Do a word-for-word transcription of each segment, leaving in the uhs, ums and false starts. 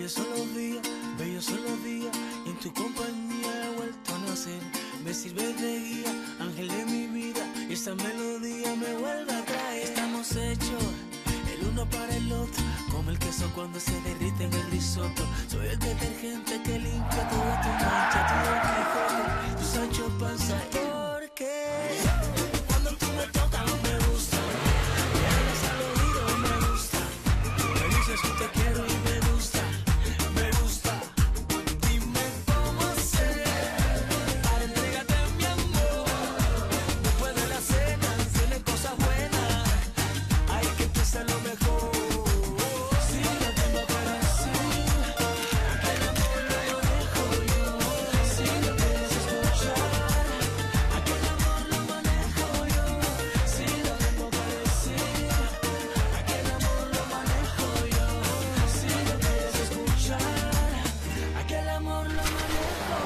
Bellos son los días, bellos son los días, y en tu compañía he vuelto a nacer. Me sirves de guía, ángel de mi vida, y esa melodía me vuelve a traer. Estamos hechos el uno para el otro, como el queso cuando se derrite en el risotto. Soy el detergente que limpia toda tu mancha, tu Don Quijote, tu Sancho Panza. Porque cuando tú me tocas no me gusta, me hablas al oído me gusta, me dices que te quiero y me gusta, me gusta. Dime cómo hacer para entregarte mi amor. Después de la cena vienen cosas buenas, hay que empezar lo mejor. Si no tengo corazón, aquel amor lo manejo yo. Si no quieres escuchar, aquel amor lo manejo yo. Si no tengo parecer, aquel amor lo manejo yo. Si no quieres escuchar, aquel amor lo manejo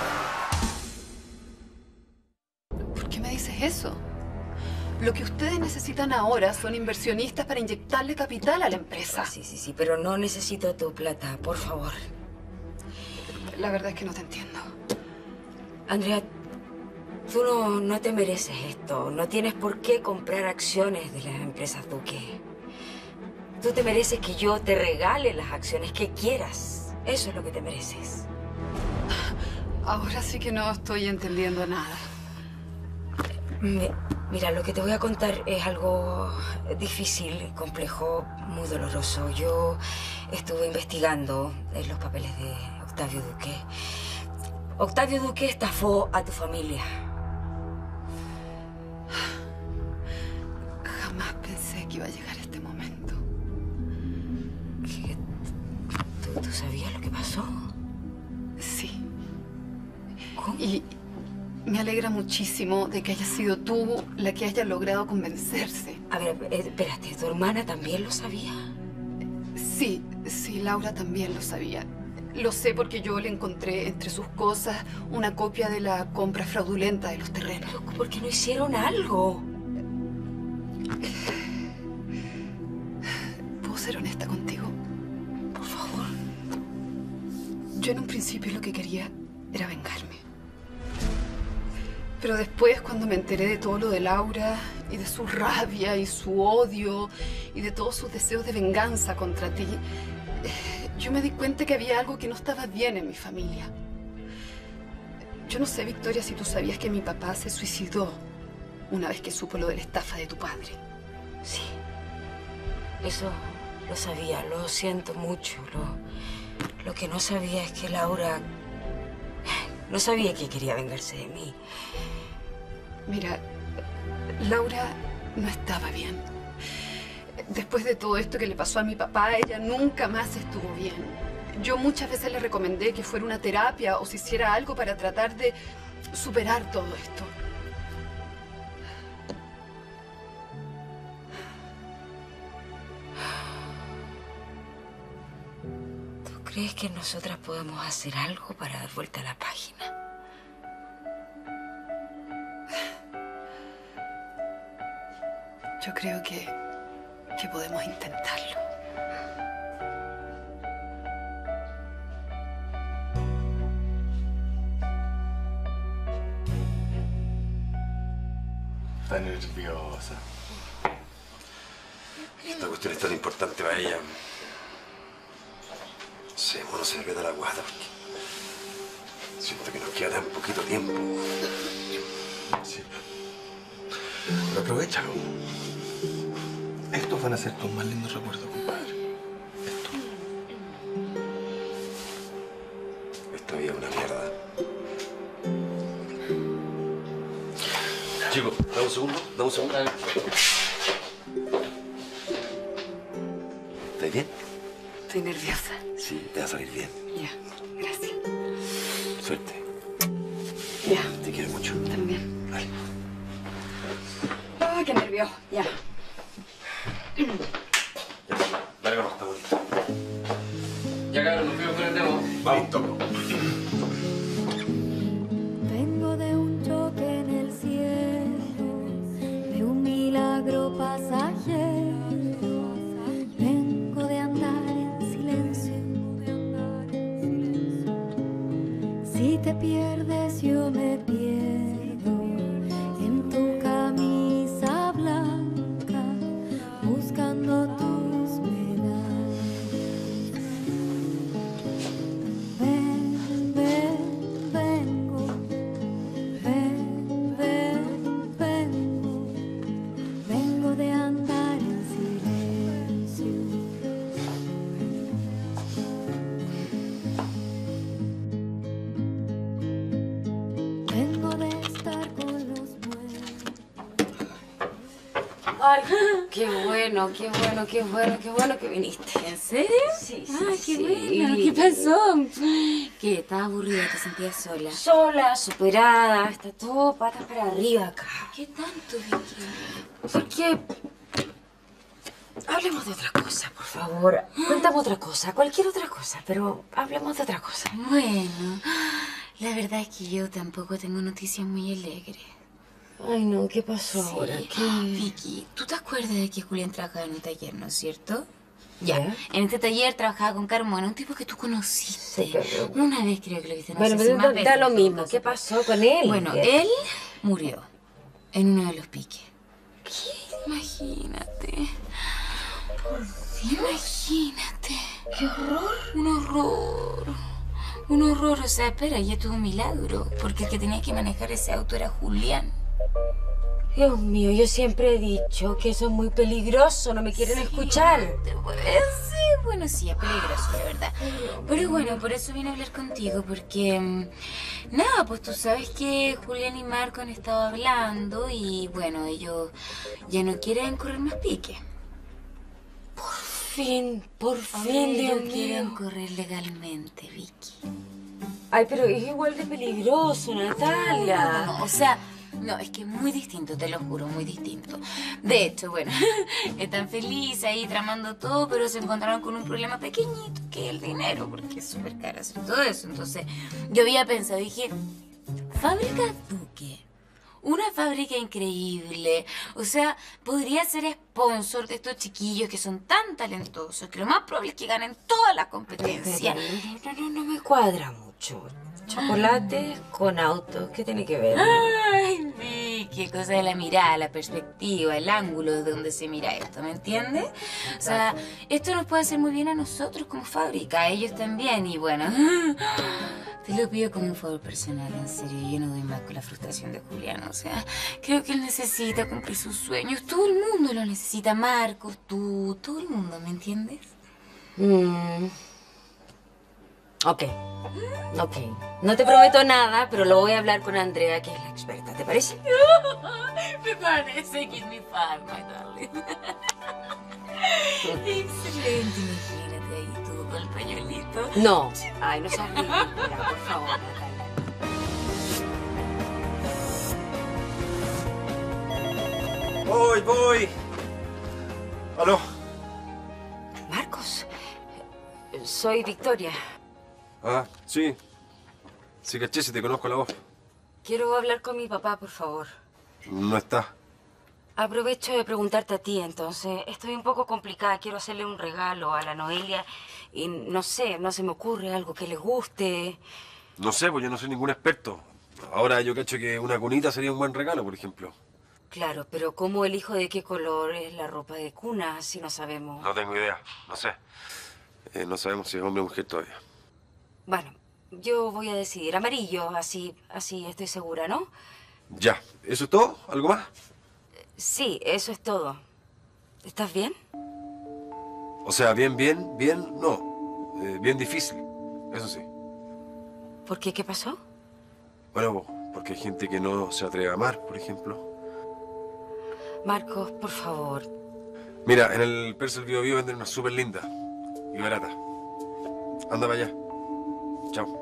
yo. ¿Por qué me dices eso? Lo que ustedes necesitan ahora son inversionistas para inyectarle capital a la empresa. Sí, sí, sí, pero no necesito tu plata, por favor. La verdad es que no te entiendo. Andrea, tú no, no te mereces esto. No tienes por qué comprar acciones de las empresas Duque. Tú te mereces que yo te regale las acciones que quieras. Eso es lo que te mereces. Ahora sí que no estoy entendiendo nada. Mi- Mira, lo que te voy a contar es algo difícil, complejo, muy doloroso. Yo estuve investigando en los papeles de Octavio Duque. Octavio Duque estafó a tu familia. Jamás pensé que iba a llegar este momento. ¿Qué? ¿Tú, tú sabías lo que pasó? Sí. ¿Cómo? Y me alegra muchísimo de que haya sido tú la que haya logrado convencerse. A ver, eh, espérate, ¿tu hermana también lo sabía? Sí, sí, Laura también lo sabía. Lo sé porque yo le encontré entre sus cosas una copia de la compra fraudulenta de los terrenos. Pero, ¿por qué no hicieron algo? ¿Puedo ser honesta contigo? Por favor. Yo en un principio lo que quería era vengarme. Pero después, cuando me enteré de todo lo de Laura y de su rabia y su odio y de todos sus deseos de venganza contra ti, eh, yo me di cuenta que había algo que no estaba bien en mi familia. Yo no sé, Victoria, si tú sabías que mi papá se suicidó una vez que supo lo de la estafa de tu padre. Sí. Eso lo sabía, lo siento mucho. Lo, lo que no sabía es que Laura... No sabía que quería vengarse de mí. Mira, Laura no estaba bien. Después de todo esto que le pasó a mi papá, ella nunca más estuvo bien. Yo muchas veces le recomendé que fuera una terapia o se hiciera algo para tratar de superar todo esto. ¿Tú crees que nosotras podemos hacer algo para dar vuelta a la página? Yo creo que, que podemos intentarlo. Está nerviosa. Esta cuestión es tan importante para ella. No sé, uno se le aprieta la guata porque siento que nos queda tan poquito tiempo. Sí. Pero aprovechalo. Estos van a ser tus más lindos recuerdos, compadre. Esto. Esta vida es una mierda. Chico, dame un segundo, dame un segundo. ¿Estás bien? Estoy nerviosa. Sí, te va a salir bien. Ya, gracias. Suerte. Ya, Te quiero mucho. también. Dale. Ay, qué nervio. Ya. Ya, dale con esta vuelta. Ya, cabrón, nos fuimos con el demo. Vamos, toco. Vengo de un choque en el cielo, de un milagro pasajero. Vengo de andar en silencio, Ay, qué bueno, qué bueno, qué bueno, qué bueno que viniste. ¿En serio? Sí, sí, Ay, qué sí. bueno. ¿Qué pasó? ¿Qué? ¿Estabas aburrida? ¿Te sentías sola? Sola, superada, está todo patas para arriba acá. ¿Qué tanto, Vicky? Porque... Hablemos de otra cosa, por favor. Cuéntame otra cosa, cualquier otra cosa, pero hablemos de otra cosa. Bueno, la verdad es que yo tampoco tengo noticias muy alegres. Ay, no, ¿qué pasó Sí. ahora? ¿Qué? Vicky, ¿tú te acuerdas de que Julián trabajaba en un taller, no es cierto? Ya, ¿Ya? en este taller trabajaba con Carmona, un tipo que tú conociste. Sí, pero- Una vez creo que lo viste, no Bueno, sé si pero más da, veces, da lo en todo mismo. caso. ¿Qué pasó con él? Bueno, ¿Qué? él murió en uno de los piques. ¿Qué? Imagínate. Imagínate. ¡Qué horror! Un horror. Un horror. O sea, espera, ya tuvo un milagro. Porque el que tenía que manejar ese auto era Julián. Dios mío, yo siempre he dicho que eso es muy peligroso, no me quieren escuchar. Eh, Sí, bueno, sí, es peligroso, la verdad. Pero bueno, por eso vine a hablar contigo, porque... mm, Nada, pues tú sabes que Julián y Marco han estado hablando y, bueno, ellos ya no quieren correr más pique. Por fin, por Ahora fin, Dios ellos quieren mío. correr legalmente, Vicky. Ay, pero es igual de peligroso, Natalia. No, no, no, o sea, no, es que es muy distinto, te lo juro, muy distinto. De hecho, bueno, están felices ahí tramando todo, pero se encontraron con un problema pequeñito, que es el dinero, porque es súper caro hacer todo eso. Entonces, yo había pensado, dije, Fábrica Duque, una fábrica increíble, o sea, podría ser sponsor de estos chiquillos que son tan talentosos, que lo más probable es que ganen toda la competencia. No, no, no me cuadra mucho. Chocolate con autos, ¿qué tiene que ver? Ay, Vicky, cosa de la mirada, la perspectiva, el ángulo de donde se mira esto, ¿me entiendes? O sea, esto nos puede hacer muy bien a nosotros como fábrica, a ellos también, y bueno, te lo pido como un favor personal, en serio, yo no doy más con la frustración de Julián, o sea, creo que él necesita cumplir sus sueños, todo el mundo lo necesita, Marcos, tú, todo el mundo, ¿me entiendes? Mm. Ok, ok. No te prometo nada, pero lo voy a hablar con Andrea, que es la experta, ¿te parece? Me parece que es mi fan, my darling. Excelente, imagínate ahí tú con el pañuelito. No. Ay, no seas ridícula, por favor, Natalia. Voy, voy. ¿Aló? Marcos, soy Victoria. Ah, sí. Sí, caché, si te conozco la voz. Quiero hablar con mi papá, por favor. No está. Aprovecho de preguntarte a ti, entonces. Estoy un poco complicada. Quiero hacerle un regalo a la Noelia y no sé, no se me ocurre algo que le guste. No sé, pues yo no soy ningún experto. Ahora yo cacho que una cunita sería un buen regalo, por ejemplo. Claro, pero ¿cómo elijo de qué color es la ropa de cuna si no sabemos? No tengo idea, no sé. Eh, no sabemos si es hombre o mujer todavía. Bueno, yo voy a decidir amarillo, así, así estoy segura, ¿no? Ya, ¿eso es todo? ¿Algo más? Sí, eso es todo. ¿Estás bien? O sea, bien, bien, bien, no. Eh, bien difícil, eso sí. ¿Por qué? ¿Qué pasó? Bueno, porque hay gente que no se atreve a amar, por ejemplo. Marcos, por favor. Mira, en el Persa del Bio Bio venden una súper linda y barata. Anda para allá. Chao.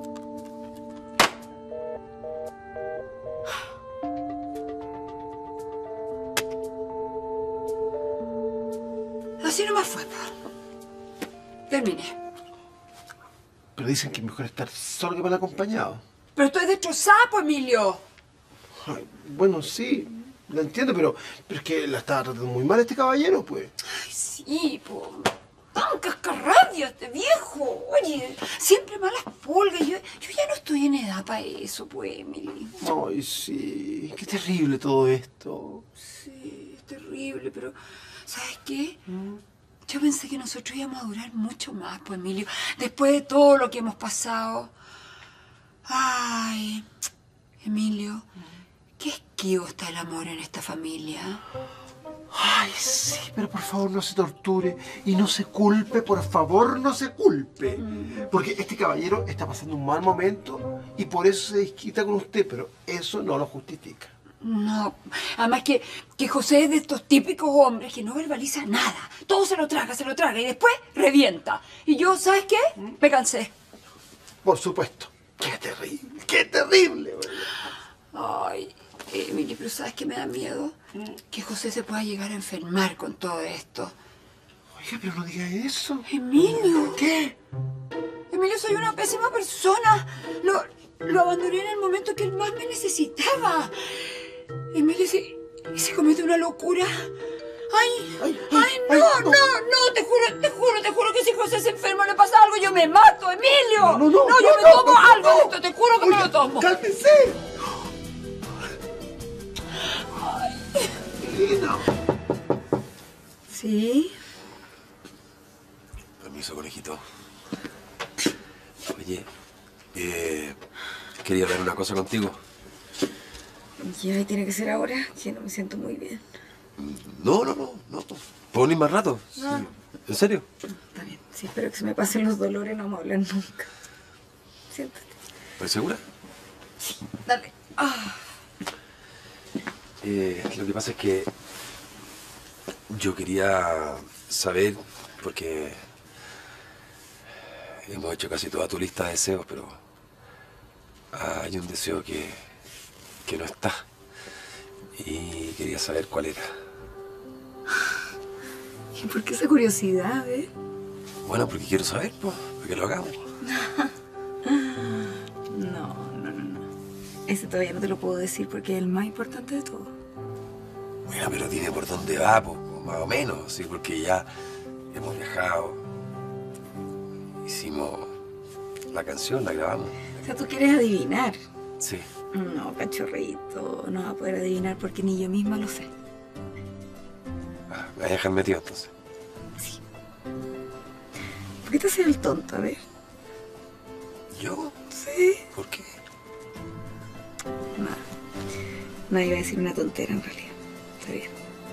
Así nomás fue. Terminé. Pero dicen que es mejor estar solo que mal acompañado. Pero estoy destrozada, pues, Emilio. Ay, bueno, sí, lo entiendo, pero, pero es que la estaba tratando muy mal este caballero, pues. Ay, sí, pues. Tan cascarrabia este viejo. Oye, siempre malas pulgas. Yo, yo ya no estoy en edad para eso, pues, Emily. Ay, sí, qué terrible todo esto. Sí, es terrible, pero ¿sabes qué? Yo pensé que nosotros íbamos a durar mucho más, pues, Emilio. Después de todo lo que hemos pasado. Ay, Emilio, qué esquivo está el amor en esta familia. Ay, sí, pero por favor no se torture y no se culpe, por favor no se culpe. Porque este caballero está pasando un mal momento y por eso se desquita con usted, pero eso no lo justifica. No, además que, que José es de estos típicos hombres que no verbaliza nada. Todo se lo traga, se lo traga y después revienta. Y yo, ¿sabes qué? Me cansé. Por supuesto. ¡Qué terrible! ¡Qué terrible! Ay, Emilio, pero ¿sabes qué me da miedo? Que José se pueda llegar a enfermar con todo esto. Oiga, pero no diga eso. Emilio. ¿Qué? Emilio, soy una pésima persona. Lo, lo abandoné en el momento que él más me necesitaba. Emilio, si, si comete una locura. Ay, ay, ay, no, ay, no, no, no, te juro, te juro, te juro que si José se enferma, le pasa algo, yo me mato, Emilio. No, no, no, no, no yo no, me tomo no, algo no. de esto, te juro que Oiga, me lo tomo. ¡Cálmese! Ay. No. ¿Sí? Permiso, conejito. Oye, eh, quería hablar una cosa contigo. Ya, y tiene que ser ahora, que no me siento muy bien. No, no, no, no. ¿Puedo venir más rato? Sí. ¿En serio? Está bien, sí, espero que se me pasen los dolores, no vamos a hablar nunca. Siéntate. ¿Estás segura? Dale. Ah. Eh, lo que pasa es que yo quería saber, porque hemos hecho casi toda tu lista de deseos, pero hay un deseo que, que no está. Y quería saber cuál era. ¿Y por qué esa curiosidad, eh? Bueno, porque quiero saber, pues, para que lo hagamos. No, no, no, no. Ese todavía no te lo puedo decir porque es el más importante de todo. Bueno, pero dime por dónde va, pues, más o menos, sí, porque ya hemos viajado, hicimos la canción, la grabamos. O sea, tú quieres adivinar. Sí. No, cachorrito, no vas a poder adivinar porque ni yo misma lo sé. Ah, me vas a dejar metido entonces. Sí. ¿Por qué te haces el tonto? A ver. ¿Yo? Sí. ¿Por qué? Nada. No, iba a decir una tontera en realidad. Está bien.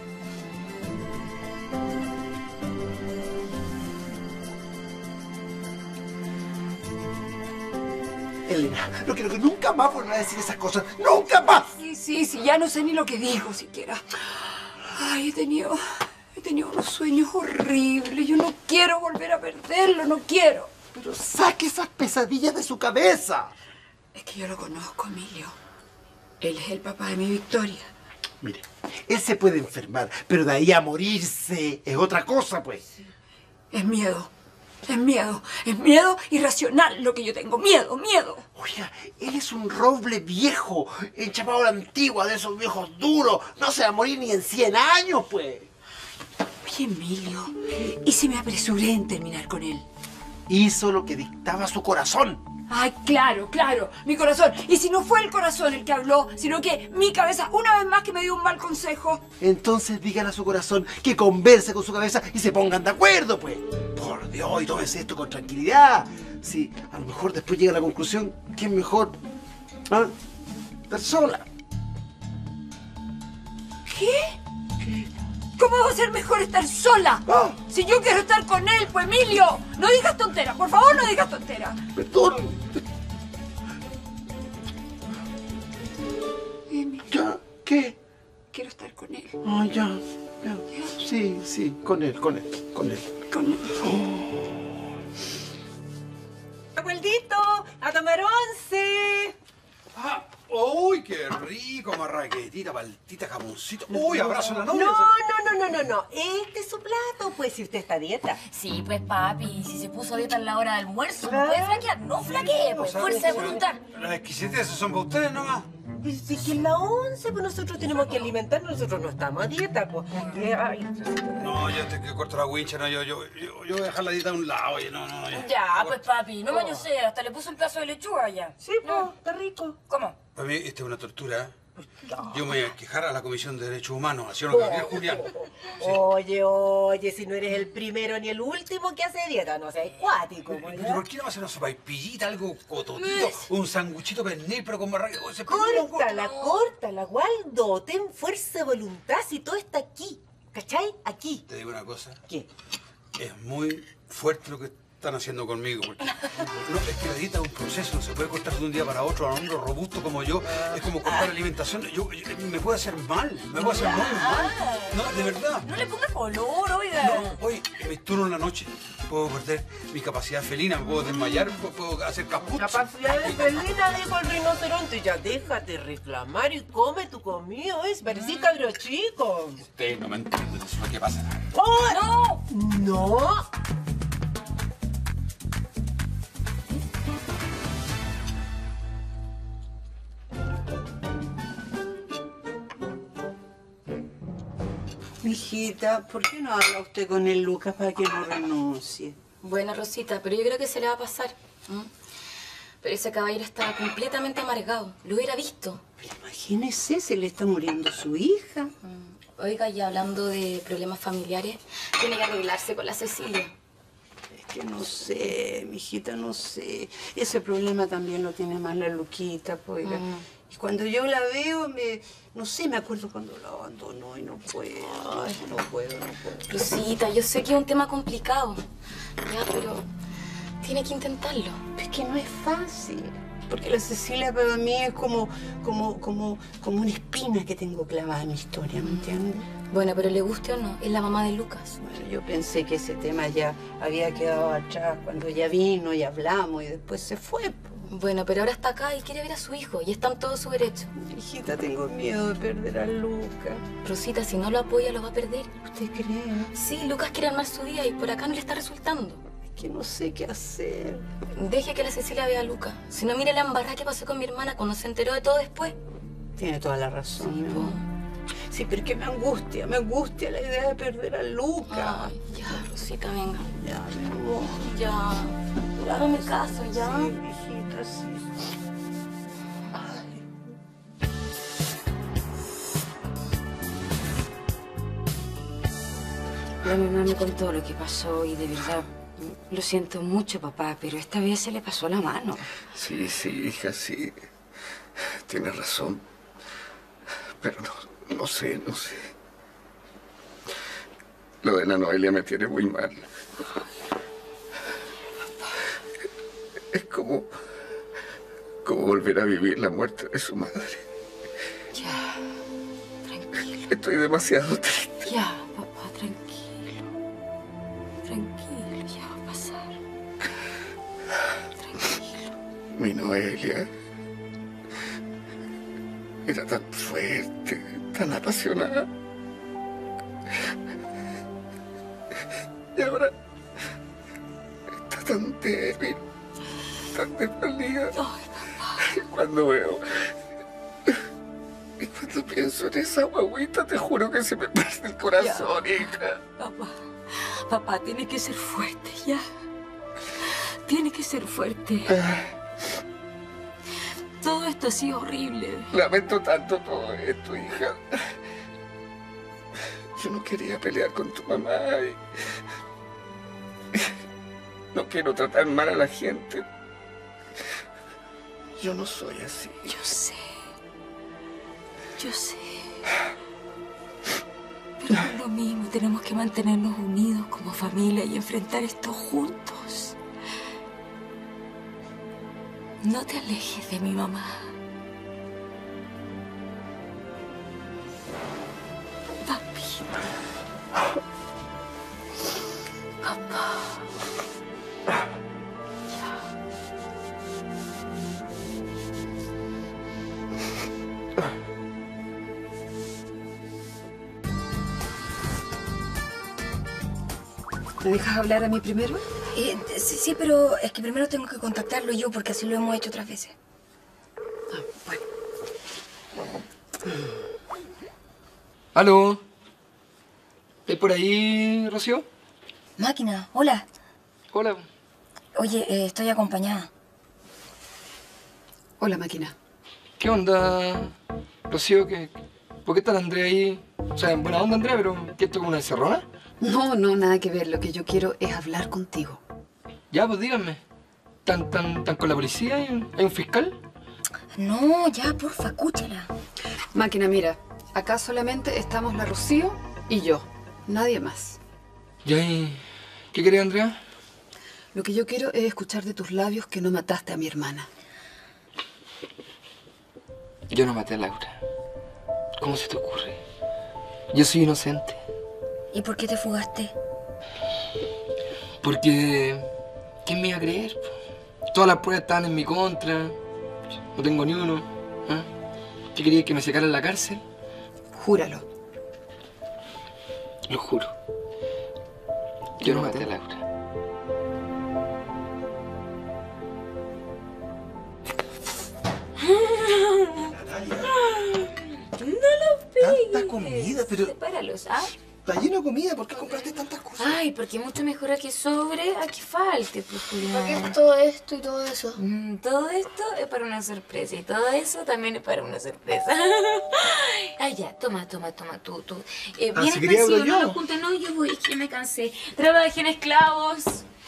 Elena, no quiero que nunca más vuelvas a decir esas cosas. ¡Nunca más! Sí, sí, sí, ya no sé ni lo que digo siquiera. Ay, he tenido, he tenido unos sueños horribles. Yo no quiero volver a perderlo, no quiero. Pero saque esas pesadillas de su cabeza. Es que yo lo conozco, Emilio. Él es el papá de mi Victoria. Mire, él se puede enfermar, pero de ahí a morirse es otra cosa, pues. Es miedo. Es miedo. Es miedo irracional lo que yo tengo. Miedo, miedo. Oiga, él es un roble viejo, enchapado a la antigua, de esos viejos duros. No se va a morir ni en cien años, pues. Oye, Emilio, ¿y si me apresuré en terminar con él? Hizo lo que dictaba su corazón. Ay, claro, claro, mi corazón. Y si no fue el corazón el que habló, sino que mi cabeza, una vez más que me dio un mal consejo. Entonces dígale a su corazón que converse con su cabeza y se pongan de acuerdo, pues. Por Dios, y tómese esto con tranquilidad. Sí, a lo mejor después llega a la conclusión que es mejor, ¿ah? Estar sola. ¿Qué? ¿Cómo va a ser mejor estar sola? Ah. Si yo quiero estar con él, pues Emilio, no digas tonteras, por favor, no digas tonteras. Perdón. Emilio, ¿Ya? ¿Qué? quiero estar con él. Ah, ya, ya. Sí, sí, con él, con él, con él. Con él. ¡Abuelito! ¡A tomar once! Ah, ¡Uy, qué rico! Marraquetita, paltita, jamoncito. ¡Uy, abrazo en la No, novia! no, no, no, no, no. Este es su plato, pues, si usted está a dieta. Sí, pues papi, si se puso a dieta en la hora de almuerzo, no Ah. puede flaquear. No flaquee, pues, O sea, fuerza de o sea, voluntad. Las exquisiteces son para ustedes nomás. Pues, si que es la once, pues nosotros tenemos que alimentarnos, nosotros no estamos a dieta, pues. Eh, ay, No, yo te que corto la wincha, no, yo, yo, yo, yo voy a dejar la dieta a un lado, oye, no, no, no. Ya, pues papi, no me añosé, hasta le puse un pedazo de lechuga ya. Sí, pues, está rico. ¿Cómo? Para mí, esta es una tortura. Yo me voy a quejar a la Comisión de Derechos Humanos, así lo que quería Julián. Sí. Oye, oye, si no eres el primero ni el último que hace dieta, no seas cuático, pues, Pero ¿ya? ¿por qué no va a hacer una sopaipillita, algo cototito, un sanguchito pernil, pero con marraqueta? Córtala, córtala, Waldo. Ten fuerza de voluntad si todo está aquí. ¿Cachai? Aquí. Te digo una cosa. ¿Qué? Es muy fuerte lo que están haciendo conmigo. Porque, no, es que la dieta es un proceso, no se puede cortar de un día para otro. A un hombre robusto como yo, es como cortar alimentación. Yo, yo- me puede hacer mal, me puede hacer muy mal. No, de verdad. No le ponga color, oiga. No, hoy me turno en la noche. Puedo perder mi capacidad felina, me puedo desmayar, puedo, puedo hacer caput. Capacidad de felina, dijo el rinoceronte. Ya déjate reclamar y come tu comida, ¿ves? Parecí cabro chico. Usted no me entiende, eso es lo que pasa. ¡Oh! ¡No! ¡No! Mijita, ¿por qué no habla usted con el Lucas para que no renuncie? Bueno, Rosita, pero yo creo que se le va a pasar. ¿m? Pero ese caballero estaba completamente amargado. Lo hubiera visto. Imagínese, se le está muriendo su hija. Mm. Oiga, y hablando de problemas familiares, tiene que arreglarse con la Cecilia. Es que no sé, mijita, no sé. Ese problema también lo tiene más la Luquita, pues. oiga. Mm. Y cuando yo la veo, me, no sé, me acuerdo cuando la abandonó y no puedo, Ay, no puedo, no puedo. Rosita, yo sé que es un tema complicado. Ya, pero tiene que intentarlo. Es que no es fácil. Porque la Cecilia para mí es como, como, como, como una espina que tengo clavada en mi historia, ¿me entiendes? Bueno, pero le guste o no, es la mamá de Lucas. Bueno, yo pensé que ese tema ya había quedado atrás cuando ella vino y hablamos y después se fue. po. Bueno, pero ahora está acá y quiere ver a su hijo y está en todo su derecho. Hijita, tengo miedo de perder a Lucas. Rosita, si no lo apoya, lo va a perder. ¿Usted cree? Sí, Lucas quiere armar su vida y por acá no le está resultando. Es que no sé qué hacer. Deje que la Cecilia vea a Lucas. Si no, mire la embarrada que pasó con mi hermana cuando se enteró de todo después. Tiene toda la razón, Sí, mi amor. Sí, pero es que me angustia, me angustia la idea de perder a Lucas. Ay, ya, Rosita, venga. Ya, mi amor. Ya. Hágame caso, ya. Sí, mijita, sí. La mamá me contó lo que pasó y de verdad lo siento mucho, papá, pero esta vez se le pasó la mano. Sí, sí, hija, sí. Tienes razón. Pero no, no sé, no sé. Lo de la Noelia me tiene muy mal. Es como... como volver a vivir la muerte de su madre. Ya, tranquilo. Estoy demasiado triste. Ya, papá, tranquilo. Tranquilo, ya va a pasar. Tranquilo. Mi Noelia era tan fuerte, tan apasionada. Y ahora está tan débil, tan desvalida. Ay, papá. Y cuando veo... Y cuando pienso en esa guagüita, te juro que se me parte el corazón, Ya. hija. Papá, papá, tiene que ser fuerte, ya. Tiene que ser fuerte. Todo esto ha sido horrible. Lamento tanto todo esto, hija. Yo no quería pelear con tu mamá y... No quiero tratar mal a la gente. Yo no soy así. Yo sé. Yo sé. Pero es lo mismo, tenemos que mantenernos unidos como familia y enfrentar esto juntos. No te alejes de mi mamá. Papito. Papá. ¿Me dejas hablar a mí primero? Eh, sí, sí, pero es que primero tengo que contactarlo yo porque así lo hemos hecho otras veces. Ah, bueno. ¿Aló? ¿Estás por ahí, Rocío? Máquina, hola. Hola. Oye, eh, estoy acompañada. Hola, máquina. ¿Qué onda, Rocío? ¿Qué, ¿Por qué está Andrea ahí? O sea, buena onda, Andrea, pero ¿qué esto es como una encerrona? No, no, nada que ver. Lo que yo quiero es hablar contigo. Ya, pues díganme. ¿Tan, tan, tan con la policía? ¿Hay un, hay un fiscal? No, ya, porfa, escúchala. Máquina, mira, acá solamente estamos la Rocío y yo. Nadie más. ¿Ya y qué querés, Andrea? Lo que yo quiero es escuchar de tus labios que no mataste a mi hermana. Yo no maté a Laura. ¿Cómo se te ocurre? Yo soy inocente. ¿Y por qué te fugaste? Porque... ¿quién me iba a creer? Todas las pruebas estaban en mi contra. No tengo ni uno. ¿Ah? ¿Qué querías, que me secara en la cárcel? Júralo. Lo juro. Yo no maté a Laura. No lo pegues. Tanta comida, pero... Sepáralos, ¿ah? Está lleno de comida, ¿por qué compraste tantas cosas? Ay, porque mucho mejor a que sobre a que falte, pues, Julián. ¿Por qué es todo esto y todo eso? Mm, todo esto es para una sorpresa y todo eso también es para una sorpresa. Ah, ya, toma, toma, toma, tú, tú. Eh, Ah, ¿vienes si quería hablo consigo? No yo. lo juntes, no, yo voy, es que me cansé. Trabajen esclavos.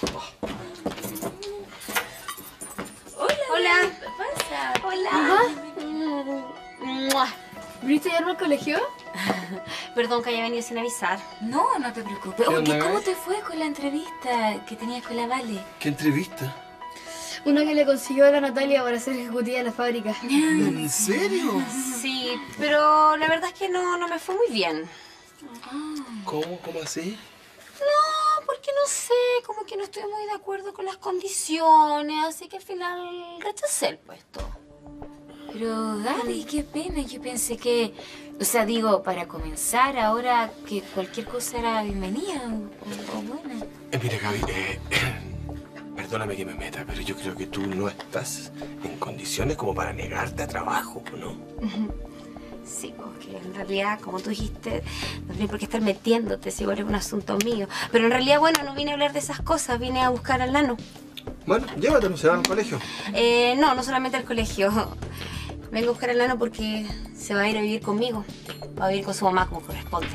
Hola. Hola. ¿Qué pasa? Hola. Mamá. ¿Viniste ayer al colegio? Perdón que haya venido sin avisar. No, no te preocupes. ¿Qué Oye, onda, ¿cómo Gaby? te fue con la entrevista que tenías con la Vale? ¿Qué entrevista? Una que le consiguió a la Natalia para ser ejecutiva de la fábrica. ¿En serio? Sí, pero la verdad es que no, no me fue muy bien. ¿Cómo? ¿Cómo así? No, porque no sé, como que no estoy muy de acuerdo con las condiciones, así que al final rechacé el puesto. Pero Gaby, qué pena, yo pensé que, o sea, digo, para comenzar ahora que cualquier cosa era bienvenida o, o buena. Eh, mira, Gaby, eh, perdóname que me meta, pero yo creo que tú no estás en condiciones como para negarte a trabajo, ¿no? Sí, porque en realidad, como tú dijiste, no tienes por qué estar metiéndote si igual es un asunto mío. Pero en realidad, bueno, no vine a hablar de esas cosas, vine a buscar al nano. Bueno, llévatelo, se va al colegio. Eh, no, no solamente al colegio. Vengo a buscar al nano porque se va a ir a vivir conmigo. Va a vivir con su mamá como corresponde.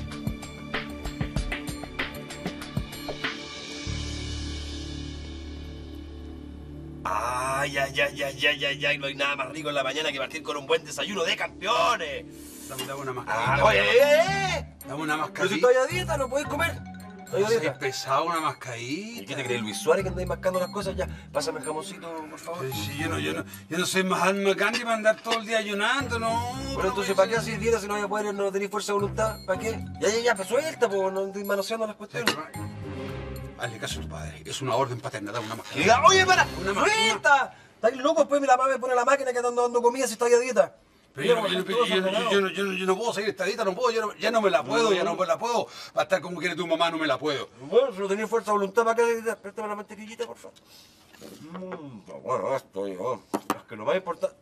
Ay, ay, ay, ay, ay, ay, ay, no hay nada más rico en la mañana que partir con un buen desayuno de campeones. Dame, dame una Ah, mascarita. oye, eh, eh. Dame una Pero si mascarita. estoy a dieta, no puedes comer. Estoy a Soy dieta. pesado, una mascarita. ¿Y qué te crees, Luis Suárez, que andáis mascando las cosas? Ya, pásame el jamoncito, por favor. Pero si yo no, yo no, yo no soy más alma grande para andar todo el día ayunando, no. Pero entonces, ¿para qué haces dieta si no vas a poder, no tenés fuerza de voluntad? ¿Para qué? Ya, ya, ya, pues suelta, pues, no estoy manoseando las cuestiones. Hazle caso al padre. Es una orden paterna. Dame una Y mascarita. diga, oye, para, Una ma- suelta. Estáis locos, después mi mamá me pone la máquina que ando dando comida si estoy a dieta. Pero yo, no- yo, no- yo, yo, yo, yo no- yo no- yo no puedo seguir esta dieta, no puedo, yo no- ya no me la puedo, ya no me la puedo. Va a estar como quiere tu mamá, no me la puedo. Bueno, si no tenés fuerza de voluntad, ¿para qué dieta? Préstame la mantequillita, por favor. Mmm, bueno, esto, hijo. Es que lo más importante...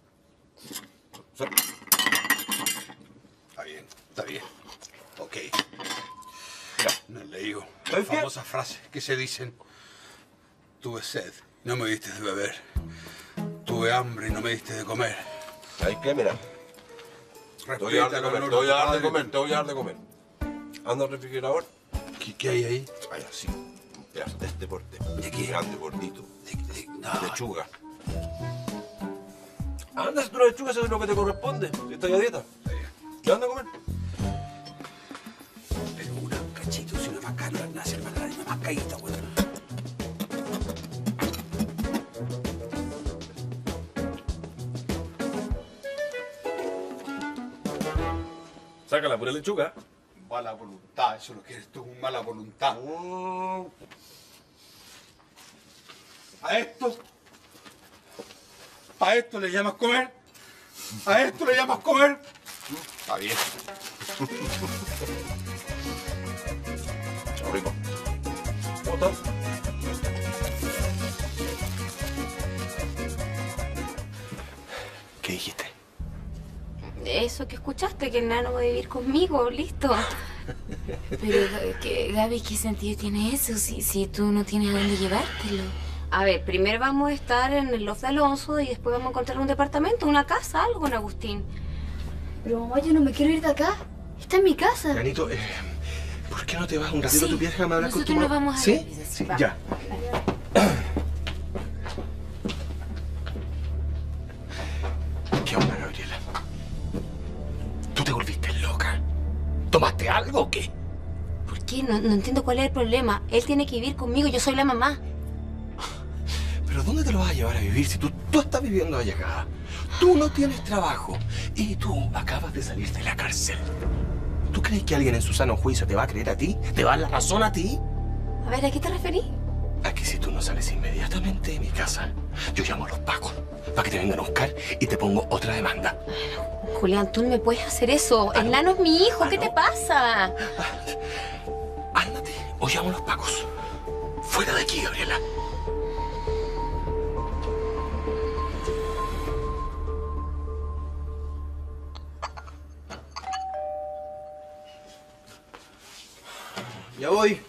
Está bien, está bien. Ok. Ya. No le digo. ¿Sabes Las qué? famosas frases que se dicen. Tuve sed, no me diste de beber. Tuve hambre y no me diste de comer. ¿Sabes qué? Mira, te voy a dar de Respeta comer, la te voy a dar de padre. comer, te voy a dar de comer. Anda al refrigerador. ¿Qué, qué hay ahí? Vaya, sí. Un pedazo de este porte. ¿De qué? Grande, gordito. De- de- no. Lechuga. Anda, si tú la lechuga, eso es lo que te corresponde. Si estás a dieta. ¿Qué anda a comer? Pero una cachito, si una mascarita, no nace hermana, una mascarita, weón. Saca la pura lechuga. Mala voluntad, eso es lo que eres tú, mala voluntad. Mm, ¿A esto? ¿A esto le llamas comer? ¿A esto le llamas comer? Está bien. Está rico. ¿Cómo estás? ¿Qué dijiste? Eso que escuchaste, que el nano va a vivir conmigo, listo. Pero, ¿qué, Gaby, ¿qué sentido tiene eso si, si tú no tienes a dónde llevártelo? A ver, primero vamos a estar en el loft de Alonso y después vamos a encontrar un departamento, una casa, algo en Agustín. Pero mamá, yo no me quiero ir de acá. Está en mi casa. Janito, eh, ¿por qué no te vas un ratito a tu pieza a hablar con tu nosotros nos mamá? vamos a ¿Sí? la pieza, Sí, va. ya. ¿Qué onda, Gabriela? ¿Tú te volviste loca? ¿Tomaste algo o qué? ¿Por qué? No, no entiendo cuál es el problema. Él tiene que vivir conmigo, yo soy la mamá. pero ¿dónde te lo vas a llevar a vivir si tú, tú estás viviendo allá acá? Tú no tienes trabajo y tú acabas de salir de la cárcel. ¿Tú crees que alguien en su sano juicio te va a creer a ti? ¿Te va a dar la razón a ti? A ver, ¿a qué te referís? A que si tú no sales inmediatamente de mi casa, yo llamo a los pacos para que te vengan a buscar y te pongo otra demanda. Julián, tú no me puedes hacer eso. El nano es mi hijo, ¿qué te pasa? Ándate o llamo a los pacos. Fuera de aquí, Gabriela. Ya voy.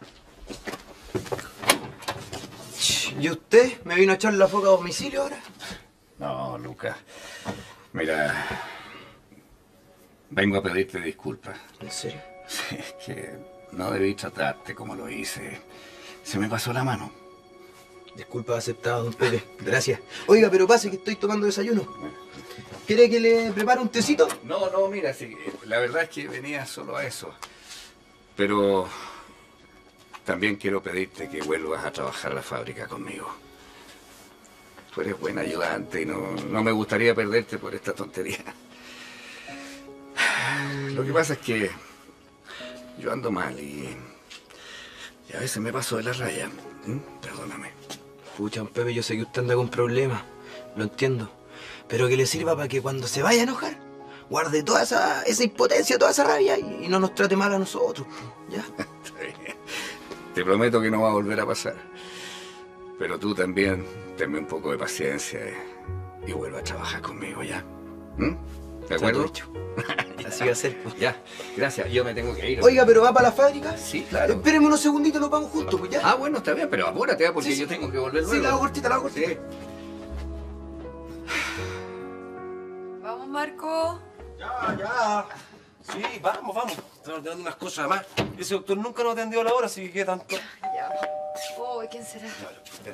¿Y usted? ¿Me vino a echar la foca a domicilio ahora? No, Lucas. Mira, vengo a pedirte disculpas. ¿En serio? Sí, es que no debí tratarte como lo hice. Se me pasó la mano. Disculpa aceptado, don Pepe. Gracias. Oiga, pero pase que estoy tomando desayuno. ¿Quiere que le prepare un tecito? No, no, mira, sí, la verdad es que venía solo a eso. Pero también quiero pedirte que vuelvas a trabajar a la fábrica conmigo. Tú eres buena ayudante y no, no me gustaría perderte por esta tontería. Lo que pasa es que yo ando mal y, y a veces me paso de la raya. ¿Mm? Perdóname. Pucha, don Pepe, yo sé que usted anda con problemas. Lo entiendo. Pero que le sirva para que cuando se vaya a enojar, guarde toda esa, esa impotencia, toda esa rabia y, y no nos trate mal a nosotros. ¿Ya? Te prometo que no va a volver a pasar. Pero tú también, tenme un poco de paciencia y, y vuelve a trabajar conmigo, ¿ya? ¿Mm? ¿De acuerdo? Así va a ser. Ya, gracias. Yo me tengo que ir. Oiga, ¿pero va para la fábrica? Sí, claro. Espéreme unos segunditos, nos vamos juntos, pues ya. Ah, bueno, está bien, pero apúrate, ¿eh? porque Sí, sí. yo tengo que volver luego. Sí, la hago cortita, la hago cortita. Sí. Vamos, Marco. Ya, ya. Sí, vamos, vamos. Estoy ordenando unas cosas más. Ese doctor nunca nos atendió a la hora, así que qué tanto. Ya. Oh, ¿quién será? Espera.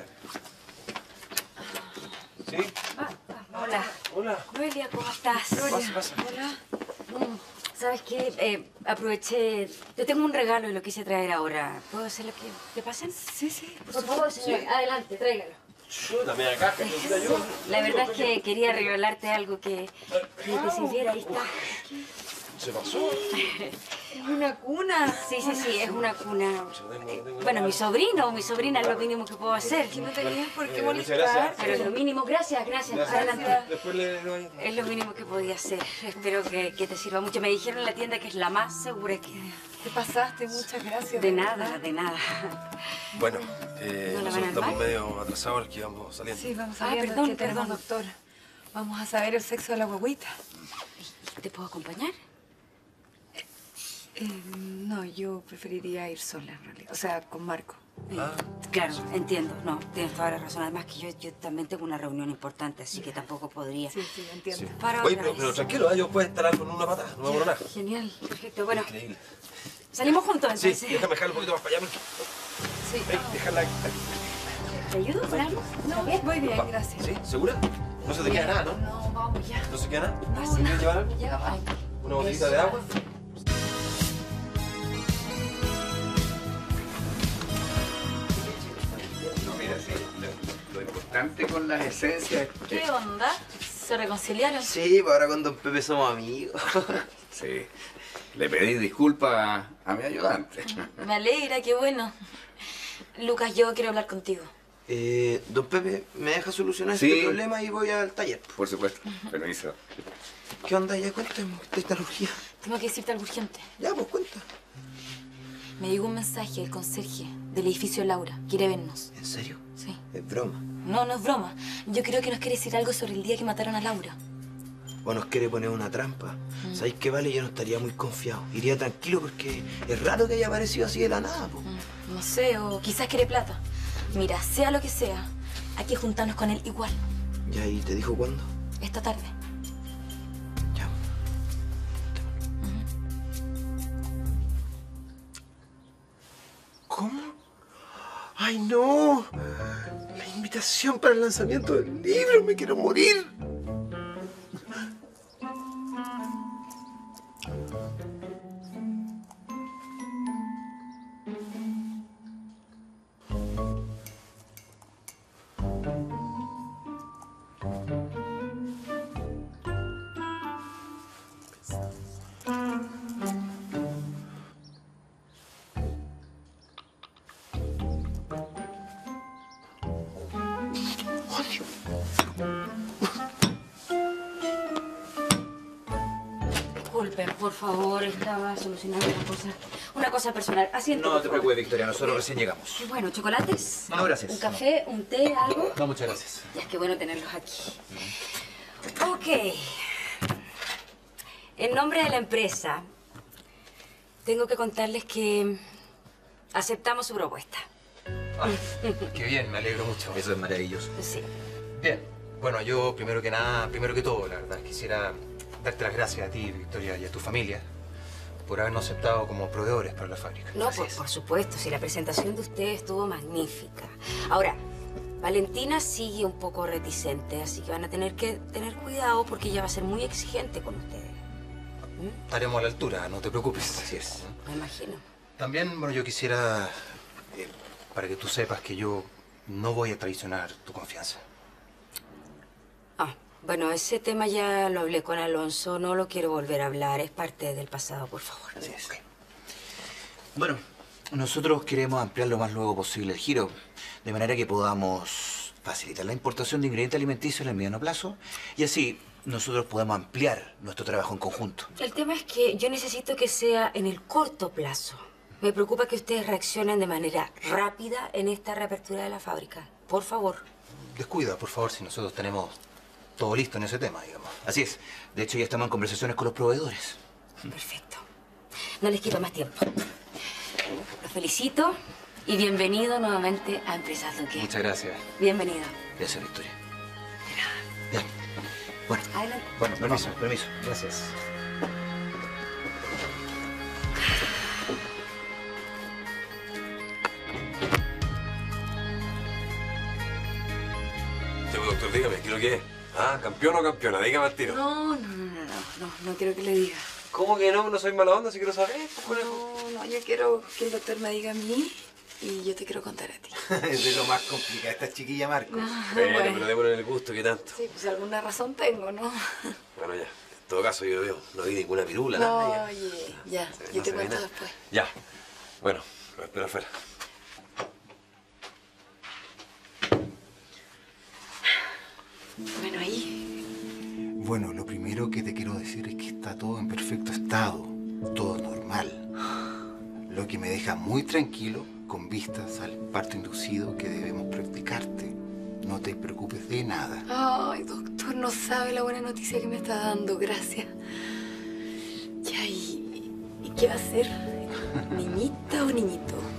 ¿Sí? Ah, hola. Hola. Noelia, ¿cómo estás? Pasa, pasa. Hola. Mm, ¿Sabes qué? Eh, aproveché... Te tengo un regalo y lo quise traer ahora. ¿Puedo hacer lo que te pasen? Sí, sí. Por favor, señor. Sí. Adelante, tráigalo. Chuta, mira acá, que necesita ayuda. La verdad es que quería regalarte algo que, que te sirviera. Ahí está. ¿Se pasó? Es una cuna. Sí, sí, sí, es una cuna. Eh, Bueno, mi sobrino o mi sobrina es lo mínimo que puedo hacer. Que no tenías por qué Eh, muchas molestar. gracias. Pero es lo mínimo. Gracias, gracias. Gracias. Adelante. Después le doy. Es lo mínimo que podía hacer. Espero que, que te sirva mucho. Me dijeron en la tienda que es la más segura que... Te pasaste, muchas gracias. De nada, de nada. Bueno, eh, ¿No la van a nosotros estamos armar? medio atrasados porque vamos saliendo. Sí, vamos Ah, a ver. perdón, que tenemos perdón. doctor. Vamos a saber el sexo de la guaguita. ¿Te puedo acompañar? Eh, no, yo preferiría ir sola, en realidad. O sea, con Marco. Ah, Claro, entiendo. No, tienes toda la razón. Además que yo, yo también tengo una reunión importante, así que tampoco podría. Sí, sí, entiendo. Para Oye, otra pero, vez. pero tranquilo, ¿eh? Yo puedo instalar con una patada, no me hago nada. Genial, perfecto. Bueno, Increíble. salimos juntos Sí, entonces. déjame dejarlo un poquito más para allá. porque- Sí. Ey, déjala aquí. ¿Te ayudo con algo? No, muy bien, gracias. ¿Sí? ¿Segura? No se te queda nada, ¿no? No, vamos ya. ¿No se queda nada? No, ¿Se quiere llevar algo? Ya vamos. ¿Una botellita de agua? No, mira, sí, lo, lo importante con las esencias es que... ¿Qué onda? ¿Se reconciliaron? Sí, pues ahora con don Pepe somos amigos. Sí, le pedí disculpas a, a mi ayudante. Me alegra, qué bueno. Lucas, yo quiero hablar contigo. Eh, don Pepe, ¿me deja solucionar Sí. este problema y voy al taller? Por supuesto, permiso. ¿Qué onda? Ya cuéntame, estoy tan urgida. Tengo que decirte algo urgente. Ya, pues cuenta. Me llegó un mensaje del conserje del edificio Laura. Quiere vernos. ¿En serio? Sí. Es broma. No, no es broma. Yo creo que nos quiere decir algo sobre el día que mataron a Laura. O nos quiere poner una trampa. ¿Sabéis qué vale? Yo no estaría muy confiado. Iría tranquilo porque es raro que haya aparecido así de la nada, po. No sé, o quizás quiere plata. Mira, sea lo que sea, hay que juntarnos con él igual. Ya, ¿y te dijo cuándo? Esta tarde. Ya. ¿Cómo? ¡Ay, no! La invitación para el lanzamiento del libro. Me quiero morir. por favor, estaba solucionando una cosa, una cosa personal. Asiento, No por te favor. preocupes, Victoria, nosotros recién llegamos. Qué bueno, ¿chocolates? No, gracias. ¿Un café, un té, algo? No, muchas gracias. Ya, qué bueno tenerlos aquí. Ok. En nombre de la empresa, tengo que contarles que aceptamos su propuesta. Ah, qué bien, me alegro mucho. Eso es maravilloso. Sí. Bien. Bueno, yo primero que nada, primero que todo, la verdad, quisiera darte las gracias a ti, Victoria, y a tu familia por habernos aceptado como proveedores para la fábrica. No, por, por supuesto, si la presentación de ustedes estuvo magnífica. Ahora, Valentina sigue un poco reticente, así que van a tener que tener cuidado porque ella va a ser muy exigente con ustedes. Estaremos a la altura, no te preocupes. Así es. Me imagino. También, bueno, yo quisiera, eh, para que tú sepas que yo no voy a traicionar tu confianza. Ah, bueno, ese tema ya lo hablé con Alonso, no lo quiero volver a hablar, es parte del pasado, por favor. Así es. Bueno, nosotros queremos ampliar lo más luego posible el giro, de manera que podamos facilitar la importación de ingredientes alimenticios en el mediano plazo y así nosotros podemos ampliar nuestro trabajo en conjunto. El tema es que yo necesito que sea en el corto plazo. Me preocupa que ustedes reaccionen de manera rápida en esta reapertura de la fábrica. Por favor. Descuida, por favor, si nosotros tenemos todo listo en ese tema, digamos. Así es. De hecho, ya estamos en conversaciones con los proveedores. Perfecto. No les quito más tiempo. Los felicito y bienvenido nuevamente a Empresas Duque. Muchas gracias. Bienvenido. Gracias, Victoria. Bien. Bueno, Adelante. bueno, permiso, permiso. Gracias. Doctor, dígame, ¿qué es lo que es? Ah, ¿campeón o campeona? Dígame al tiro. No, no, no, no, no, no quiero que le diga. ¿Cómo que no? No soy mala onda, si quiero saber. No, no, yo quiero que el doctor me diga a mí y yo te quiero contar a ti. Es de lo más complicado esta chiquilla, Marco. Bueno, bueno. pero démosle el gusto, ¿qué tanto? Sí, pues alguna razón tengo, ¿no? Bueno, ya. En todo caso, yo veo, no vi ninguna pirula, No, nada. oye, ya, No yo te se ve cuento nada. después. Ya. Bueno, lo espero afuera. Bueno, ahí. Bueno, lo primero que te quiero decir es que está todo en perfecto estado, todo normal. Lo que me deja muy tranquilo con vistas al parto inducido que debemos practicarte. No te preocupes de nada. Ay, doctor, no sabe la buena noticia que me está dando. Gracias. Ya, ¿y, y qué va a ser? ¿Niñita o niñito?